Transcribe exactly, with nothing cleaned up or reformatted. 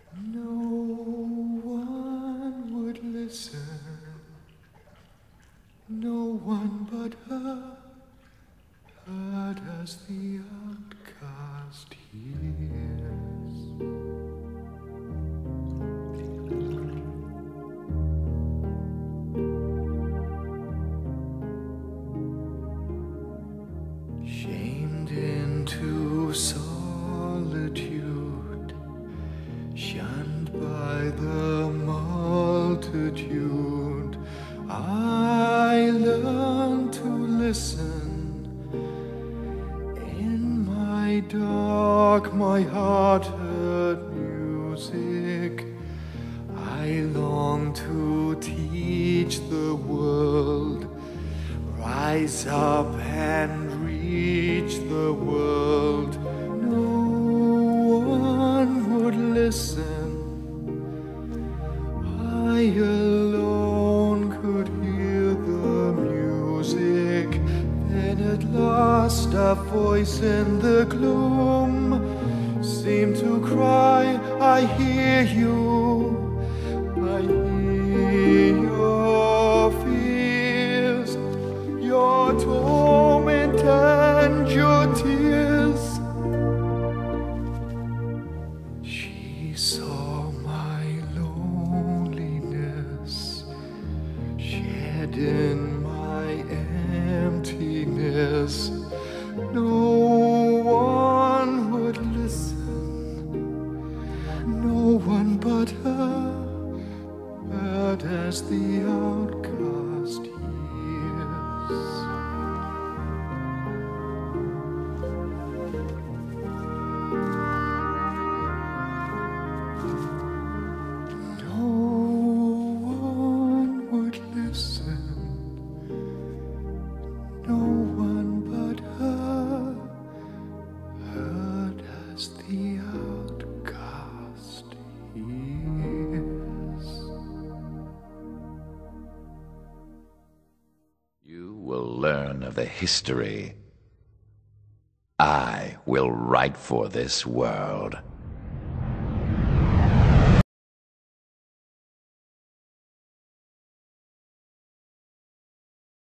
No one would listen, no one but her, heard as the outcast hears. Shamed into solitude, shunned by the multitude, I learned to listen. In my dark, my heart heard music. I long to teach the world, rise up and reach the world. No one would listen. I alone could hear the music. Then at last a voice in the gloom seemed to cry, I hear you, I hear your fears, your torment and your tears. She saw my loneliness, shed in my emptiness. No one would listen, no one but her, heard as the outcast hears. No one would listen, no one but her, heard as the outcast hears. You will learn of the history I will write for this world.